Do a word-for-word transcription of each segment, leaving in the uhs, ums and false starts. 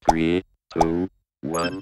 Three, two, one.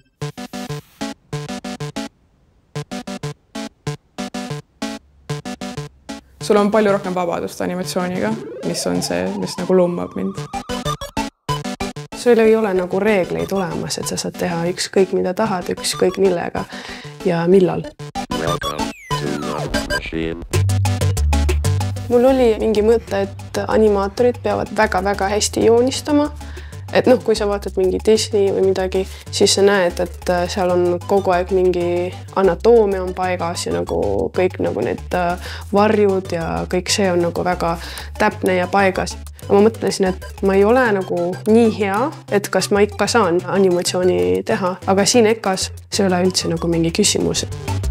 Sul on palju rohkem vabadust animatsiooniga, mis on see, mis nagu lummab mind. Sul ei ole nagu reegleid olemas, et sa saad teha ükskõik mida tahad, ükskõik millega ja millal. Welcome to Love Machine. Mul oli mingi mõte, et animaatorid peavad väga-väga hästi joonistama. Et noh, kui sa vaatad mingi Disney või midagi, siis sa näed, et seal on kogu aeg mingi anatoomia on paigas ja nagu kõik nagu need varjud ja kõik see on nagu väga täpne ja paigas. Ma mõtlesin, et ma ei ole nagu nii hea, et kas ma ikka saan animatsiooni teha, aga siin EKAs see ei ole üldse nagu mingi küsimus.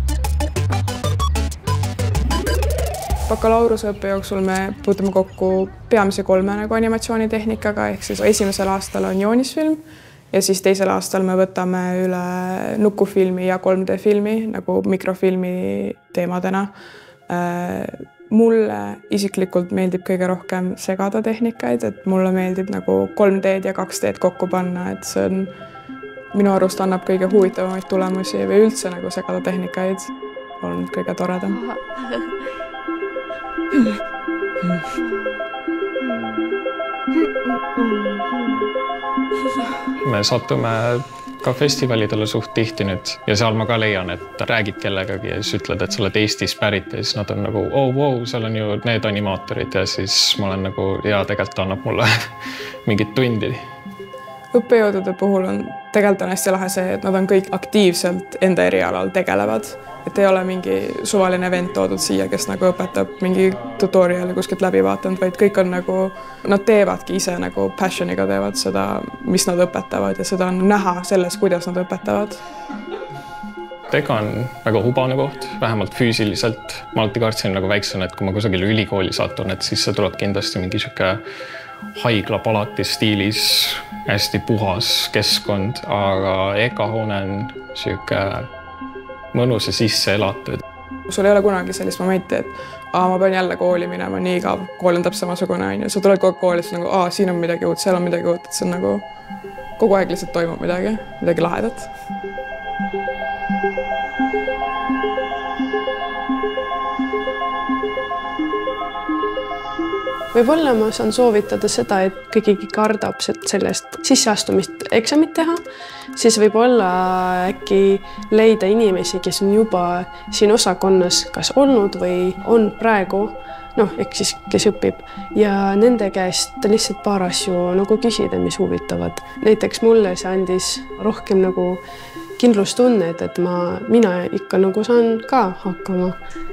Bakalaureuseõppe jooksul me puutume kokku peamise kolme nagu animatsioonitehnikaga, ehk siis esimesel aastal on joonisfilm ja siis teisel aastal me võtame üle nukufilmi ja kolm D filmi nagu mikrofilmi teemadena. Mulle isiklikult meeldib kõige rohkem segada tehnikaid, et mulle meeldib nagu kolm D-d ja kaks D-d kokku panna, et see on minu arust annab kõige huvitavamaid tulemusi või üldse nagu segada tehnikaid on kõige toredam. Me satume ka festivalidele suht tihti nüüd ja seal ma ka leian, et räägid kellegagi ja siis ütled, et sa oled Eestis pärit ja siis nad on nagu oh, wow, seal on ju need animaatorid ja siis ma olen nagu ja tegelikult annab mulle mingit tundi. Õppejõudude puhul on tegelikult on hästi lahe see, et nad on kõik aktiivselt enda erialal tegelevad. Et ei ole mingi suvaline vend toodud siia, kes nagu õpetab mingi tutoriali kuskilt läbi vaatanud, vaid kõik on nagu, nad teevadki ise nagu passioniga teevad seda, mis nad õpetavad ja seda on näha selles, kuidas nad õpetavad. Ega on väga hubane koht, vähemalt füüsiliselt. Ma alati kartsin nagu väiksena, et kui ma kusagil ülikooli satun, et siis see tuleb kindlasti mingi siuke haigla palati stiilis, hästi puhas keskkond, aga EKA hoone on siuke mõnus ja sisse elatud. Sul ei ole kunagi sellist momenti, et aa, ma pean jälle kooli minema, nii igav, kool on täpselt samasugune. Sa tuled kogu kooli, siis nagu, aa, siin on midagi uut, seal on midagi uut, et see on nagu kogu aeg lihtsalt toimub midagi, midagi lahedat. Võib-olla ma saan soovitada seda, et kõigigi kardab sellest sisseastumist eksamit teha, siis võib-olla äkki leida inimesi, kes on juba siin osakonnas kas olnud või on praegu, noh, ehk siis kes õpib ja nende käest lihtsalt paar asju nagu küsida, mis huvitavad. Näiteks mulle see andis rohkem nagu kindlustunnet, et ma, mina ikka nagu saan ka hakkama.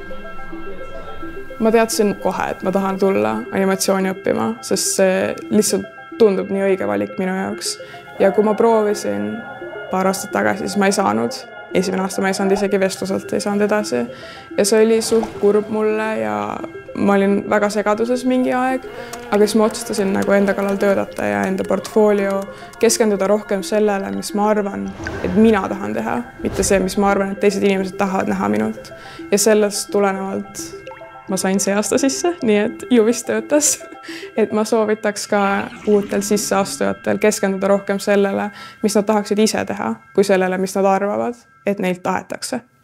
Ma teadsin kohe, et ma tahan tulla animatsiooni õppima, sest see lihtsalt tundub nii õige valik minu jaoks. Ja kui ma proovisin paar aastat tagasi, siis ma ei saanud. Esimene aasta ma ei saanud isegi vestluselt, ei saanud edasi. Ja see oli suht kurb mulle ja ma olin väga segaduses mingi aeg, aga siis ma otsustasin nagu enda kallal töötada ja enda portfoolio keskenduda rohkem sellele, mis ma arvan, et mina tahan teha, mitte see, mis ma arvan, et teised inimesed tahavad näha minult. Ja sellest tulenevalt ma sain see aasta sisse, nii et ju vist töötas, et ma soovitaks ka uutel sisseastujatel keskenduda rohkem sellele, mis nad tahaksid ise teha, kui sellele, mis nad arvavad, et neilt tahetakse.